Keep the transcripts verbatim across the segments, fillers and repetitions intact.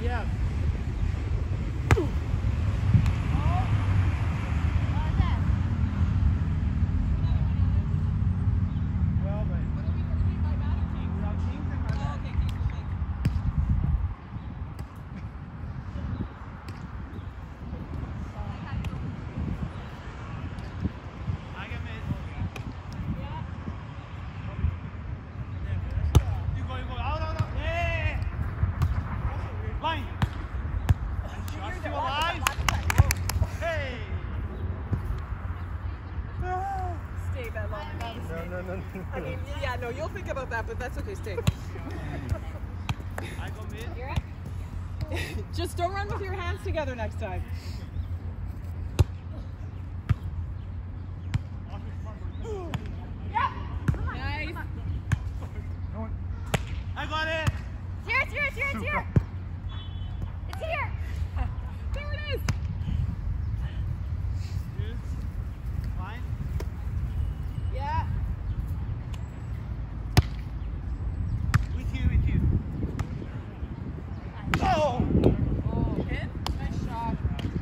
Yeah. I mean, yeah, no, you'll think about that, but that's okay, stay. I go mid. You're up. Just don't run with your hands together next time. Yeah. Nice. I got it. It's here, it's here, it's here, it's here. It's here. There it is. Good. Fine. Yeah. With you, with you. Oh! Oh, hit. Nice shot.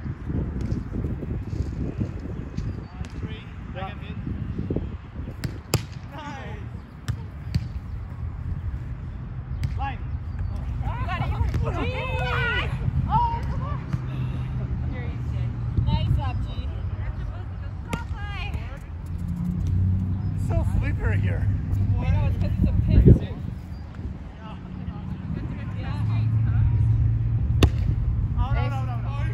Uh, three. I get mid. Nice. Line. You got it. Gee. Oh, come on. Here, you sit. Nice up, G. It's so slippery here. I know, it's because it's a pin, too. Oh, no, no, no, no.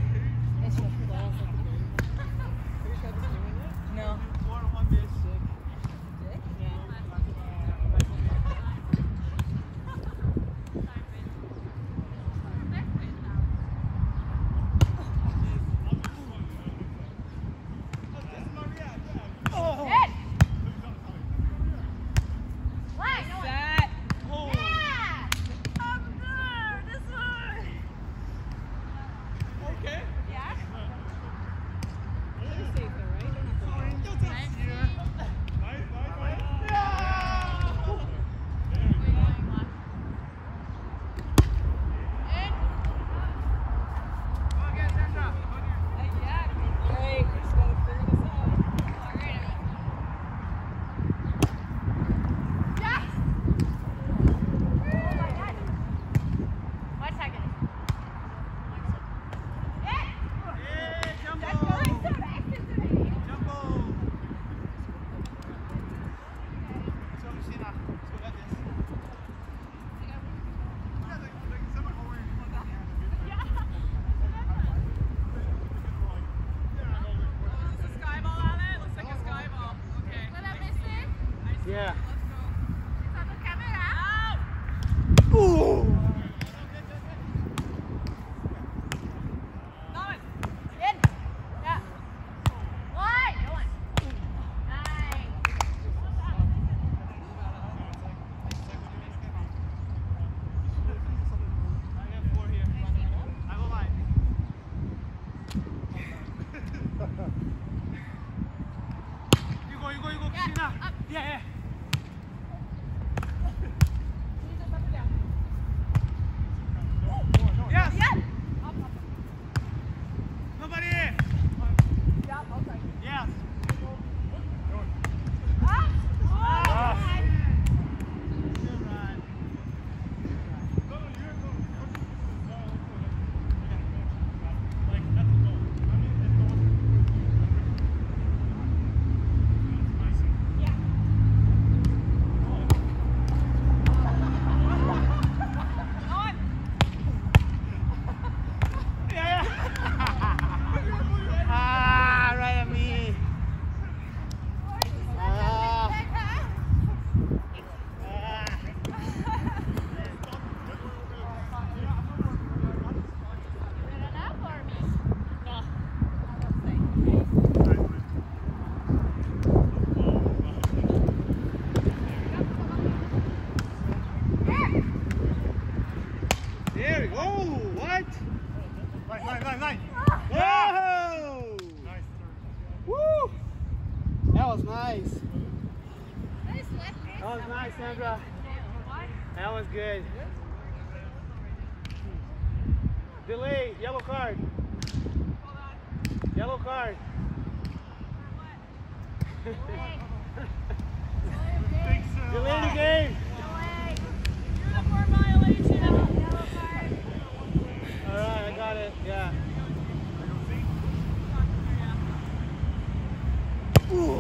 No. Four to one miss. Oh! Hit. Line. Set. Oh! Yeah. Up there. This one. Okay. Yeah. Pretty safe there, right? Don't have to worry. Great. We just gotta figure this out. Yes. Oh my God. One second. Hit. Yeah, jumbo! That's going so fast today. Jumbo! So, Kristina, let's go at this. Sky ball on it? Looks like a sky ball. Okay. What I'm missing? Yeah. It's on the camera. Ooh! Nice. In. Yeah. One. No one. Nice. I got four here. I go line. You go, you go, you go, Yeah, Kristina. up. Yeah, yeah. Jesus, up and down. Yes! Yeah. Nobody! Yeah, outside. Yes! Up. Ah. Oh, Good run. yeah. On. Yeah, yeah. Ah, right at me. Ah. Ah. There we go. What? Line, line, line, line. Whoa! Nice. Woo! That was nice. That was nice, Sandra. That was good. Delay, yellow card. Hold on. Yellow card. Delay the game. Uniform violation. All right, I got it. Yeah. Ooh.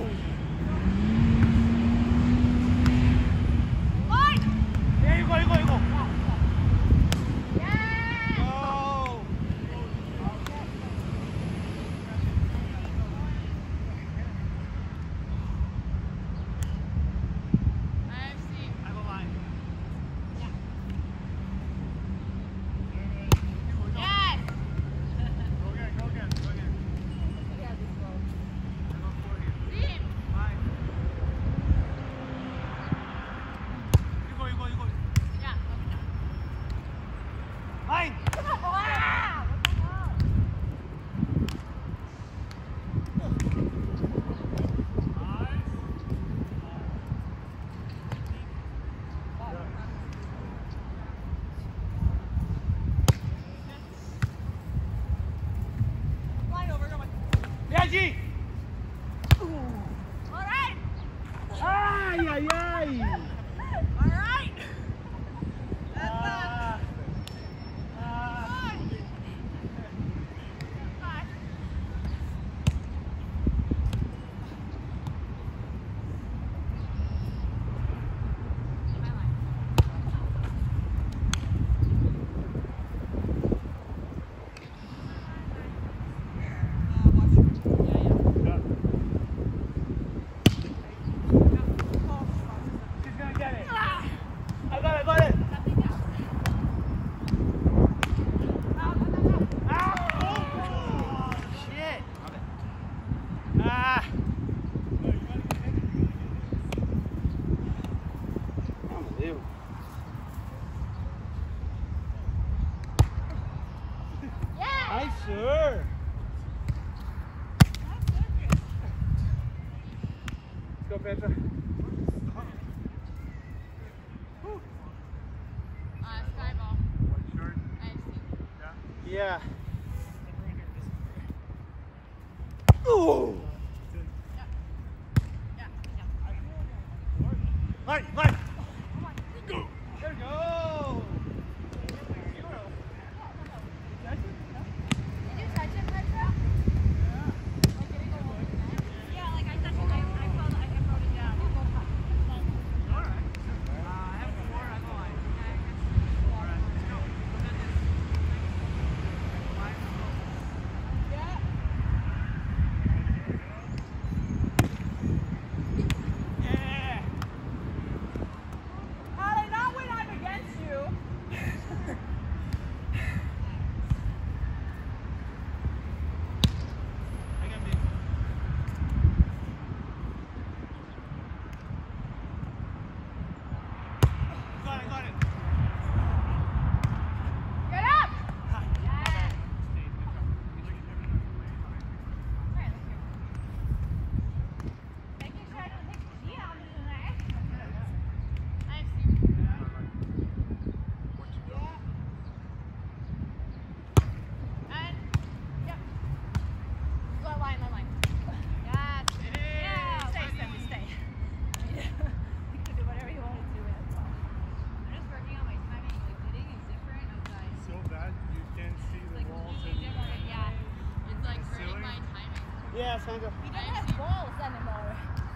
There you go, you go, you go. Yeah. Go. Sure. Let's go, Petra. Uh, sky ball. Yeah. Ooh. Line, line. Go. There we go. Did you touch it, Petra? Yeah, like I touched it. I, I, felt, I wrote it down. All right. Uh, I have four. I have a line. All right, let's go. Yeah, Sandra. We don't have balls anymore.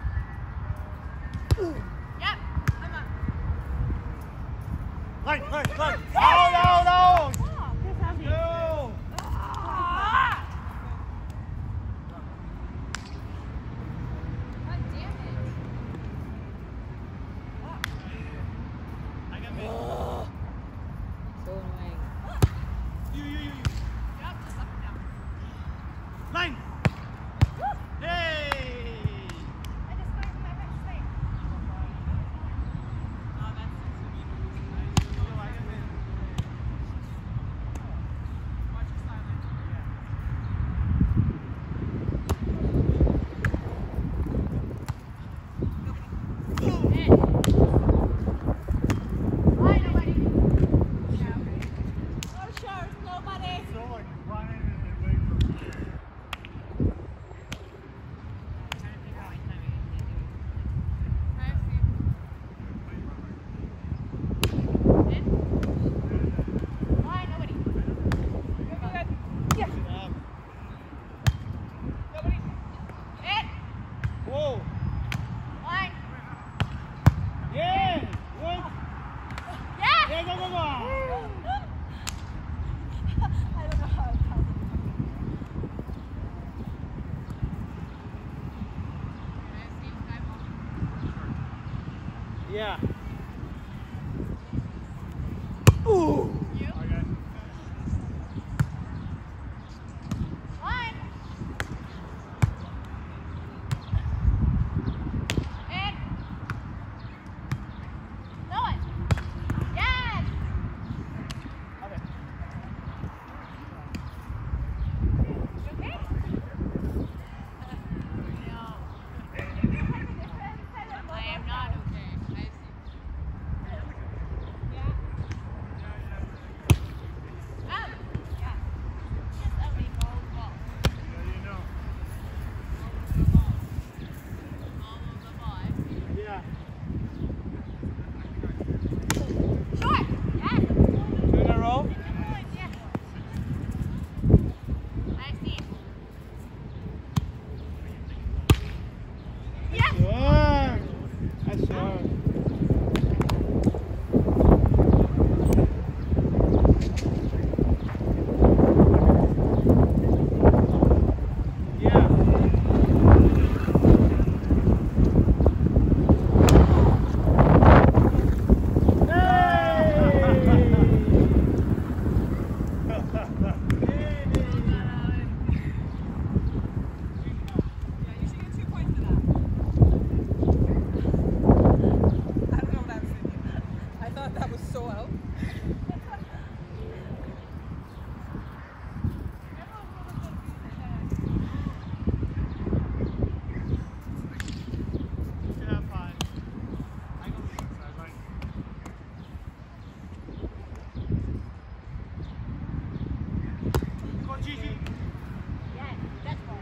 Yep. Come on. Line, line, line. No, no, no. No. God damn it. I got me. So annoying. You, you, you, you. Yep. Just up and down. Line. Hey! I just got my best thing. Oh, that's Oh, I got me. Yeah. Ooh. You? Okay. One. And. No one. Yes. Okay. You okay? No. I am not okay. I see. Yeah. Out. Yeah. Just a week old ball. Yeah, you know. All of the ball. Yeah. Short. Yes. Two in a row? Yes. I see. Yes. Good. That's short. Yeah. Yeah, you should get two points for that. I don't know what I was thinking. I thought that was so out. Yeah, fine. I go to the side, right? Go, Gigi. Yes. That's ball.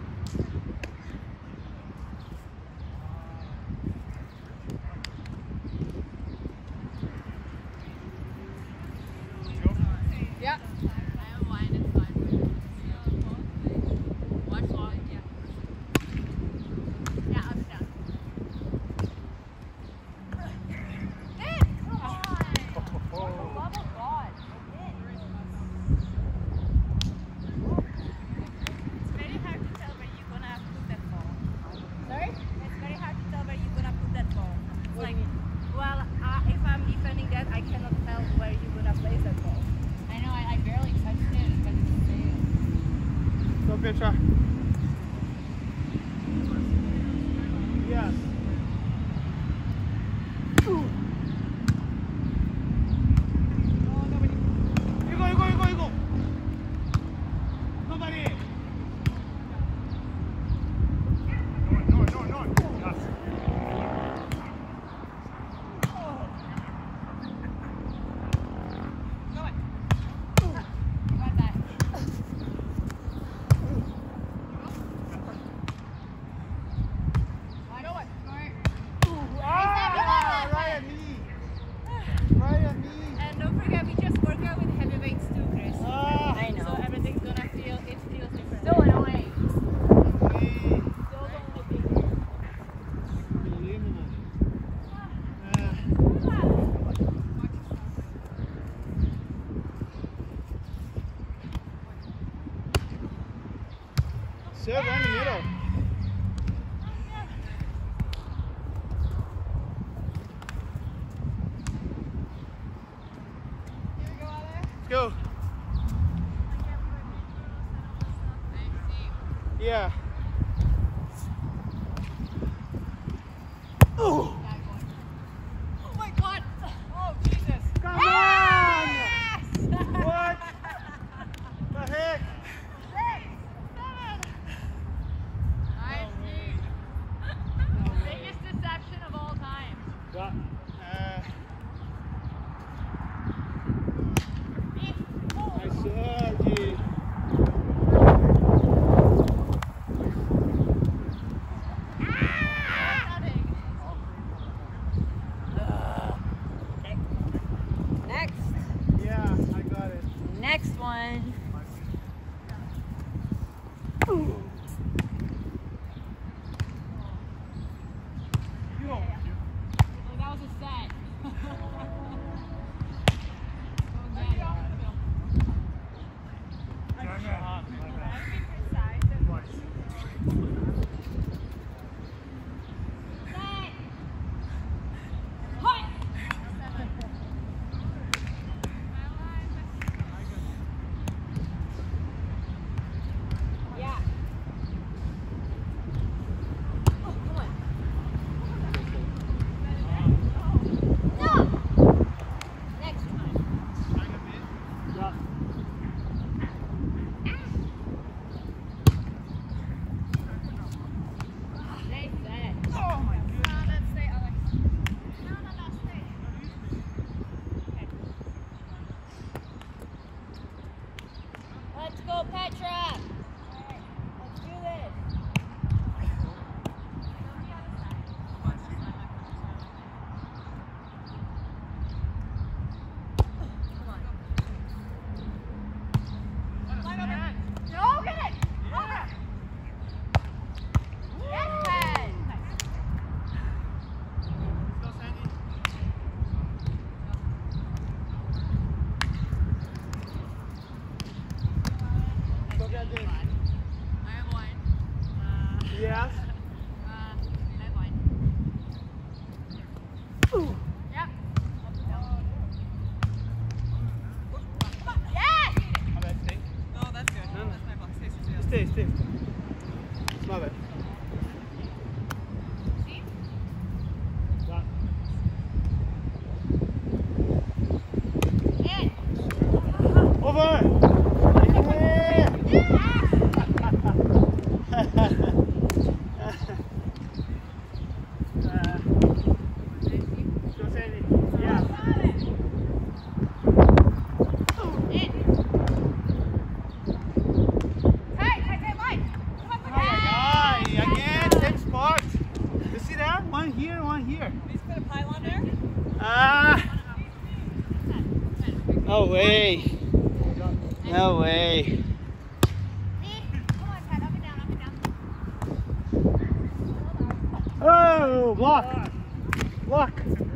Go. Yeah. I have one. It's fine. Watch ball. Yeah. Yeah. Up and down. Hey, come on. Oh. Love of God. It's very hard to tell where you're gonna put that ball. Sorry? It's very hard to tell where you're gonna put that ball. It's What do like, you mean? well, uh, if I'm defending that, I cannot tell where you're gonna place that ball. I know. I, I barely touched it, but it's there. Go, Petra. Yes. Ooh. Oh, nobody. You go, you go, you go, you go. Nobody. No, no, no, no. Yes. Go on. Right back. Go on. Ah, right at me. Right at me. And don't forget, we just work out with heavy weights too, Chris. Ah. I know. So everything's gonna feel, it feels different. So annoying. Me. So don't be big. Unbelievable. Ah. Serve right in the middle. Here we go, Ale. Let's go. Yeah. Oh. Oh my God. Oh, Jesus. Come on! Yes! What? The heck? I see. Biggest deception of all time. What? Uh, I saw you. Next. Yeah, I got it. Next one. Ooh. Yo. Oh, that was a set. go, Petra. All right, let's do this. Yes. Uh, Kristina line. Yep. Yes! My bad, stay. No, that's good. No, no. That's my block. Stay, stay, stay. Stay, stay. It's my bad. See? Block. In. Over! No way. No way. Oh, block. Block.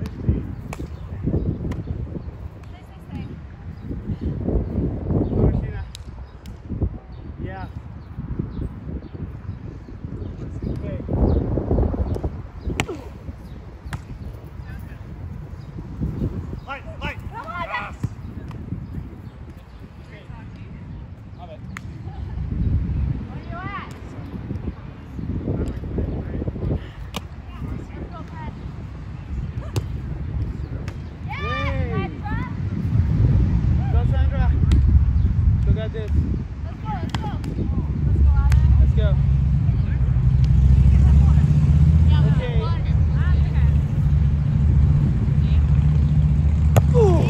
Kristina. Yeah. Okay. Light, light. Yes. Go, Sandra. Go get this. Let's go, let's go. Let's go. Okay. Ooh.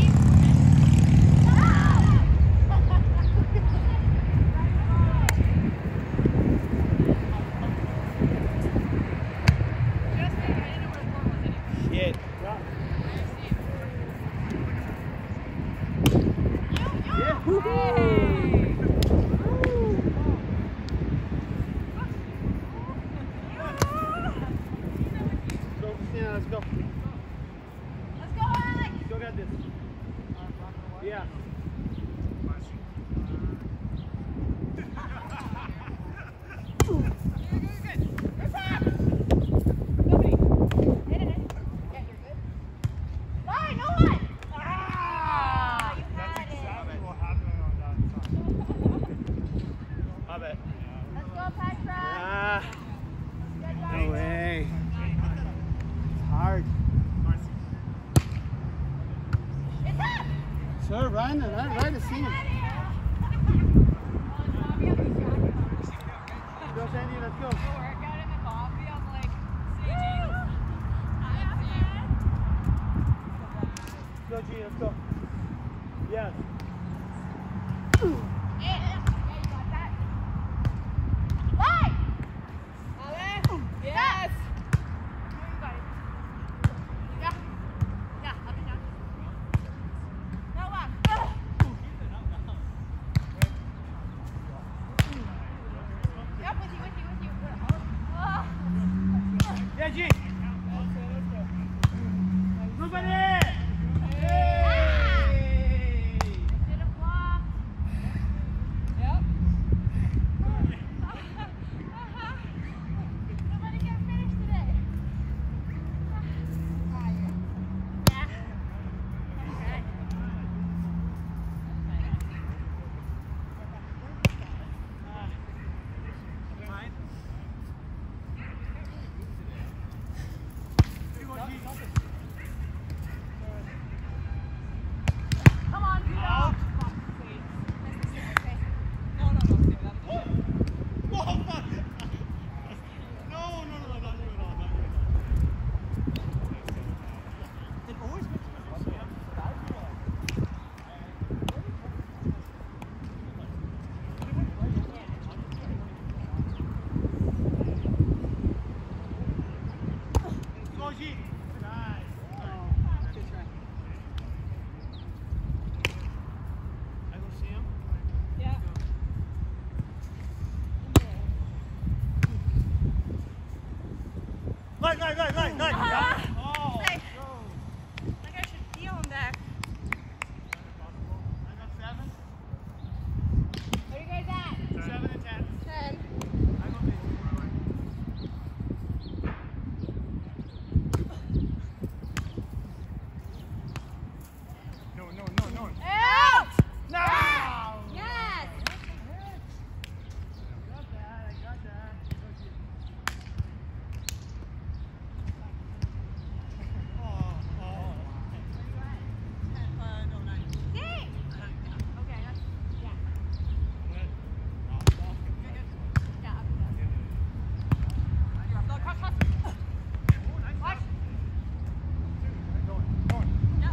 Shit. Yeah. Woo-hoo. Go, Kristina, let's go. Let's go, Alex. Go get this. Yeah. My bad. Let's go, Petra. Ah. No way. It's hard. It's up. Sir, run, run, run the scene. Go, Sandy, let's go. Workout in the coffee. I'm like, C G. Go, G, let's go. Yes. Yes! nice, nice, nice, nice. Ah. Oh, Like- go. Like I should be on that. I got seven. Where you guys at? Seven and ten. Ten. I got eight. No, no, no, no. Out! No! Yes! I got that, I got that. Oh, oh. Uh, no, nine. Yay! Okay, that's, yeah. Good. Oh, oh. Yeah, I'll do that. No, cross, cross. Oh, nice. Watch. Going, going.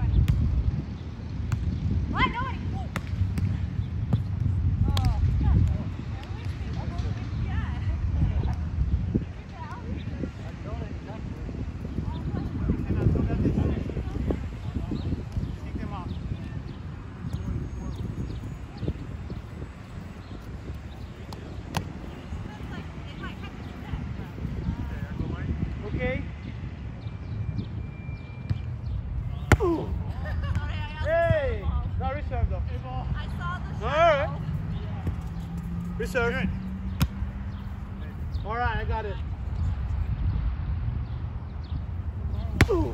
What? Nobody. Oh. Take them off. Okay. Ooh. Hey! Not reserve though. I saw the Alright. shadow. Reserve. Good. Alright, I got it. Ooh.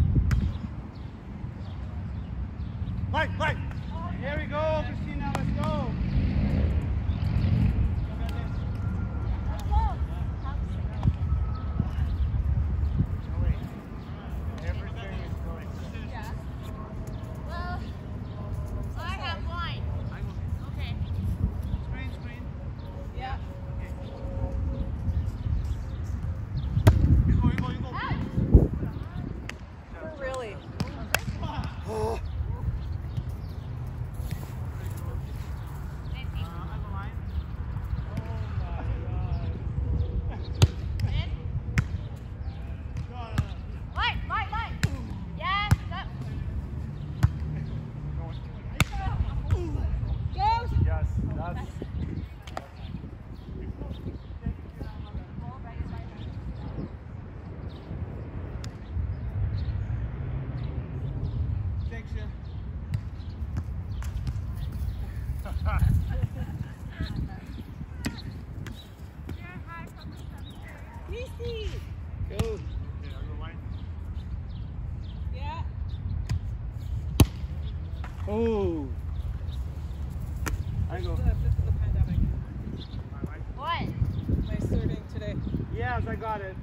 Mike, Mike! Here we go, Kristina, let's go! Everything is going. Yeah. Well, I have one. Okay. Screen, screen. Yeah. You go, you go, you go. Really? Oh. Thank you. Uh, I go line. Oh my god. In. God. Line, line, line. Yes, up. Goes. Yes, that's. Thanks, yeah. Easy. Go. Okay, I go line. Yeah. Oh. I go. This is the, this is the pandemic. My line. What? Nice serving today. Yes, I got it.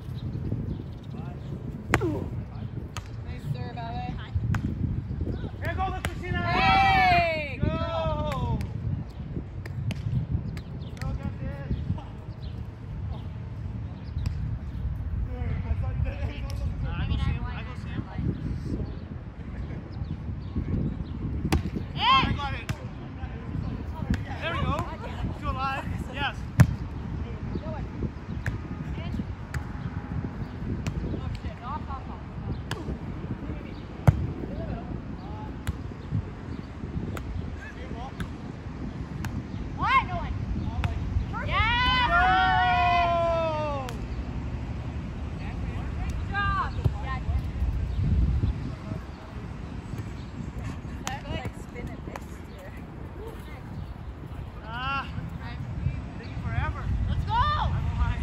Nice serve, Ale. Here goes the Kristina. Hey! Good Go. girl. Go get this. I thought you did it. I mean, I won. I go see him. In. I got it. There we go. Still alive. Yes. Oh, shit. Off, off, off. What? No one. Yeah. Oh! Good job. Yeah. That's like spin and mix here. Ah, taking forever. Let's go. I go high.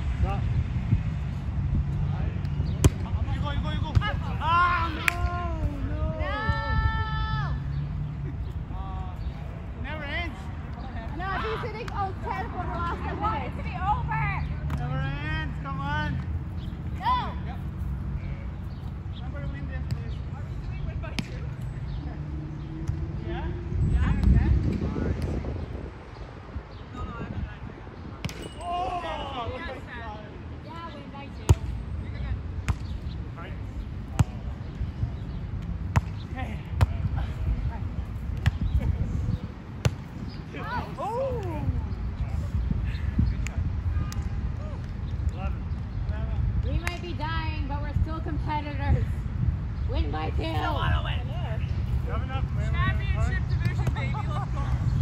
You go, you go, you go. Ah, no, no. No. Uh, never ends. No, he's sitting on ten for the last ten minutes. To be over. Never ends. Come on. Go. Remember to win this, please. Are we doing win by two? Yeah? Yeah? Okay. No, no, I got nine. Oh! Yes, Look Sam. at Yeah, win by two. You're good. that. Hey. Oh! eleven. We might be dying, but we're still competitors. Win by two. You have enough, man. Championship division, baby. Let's go.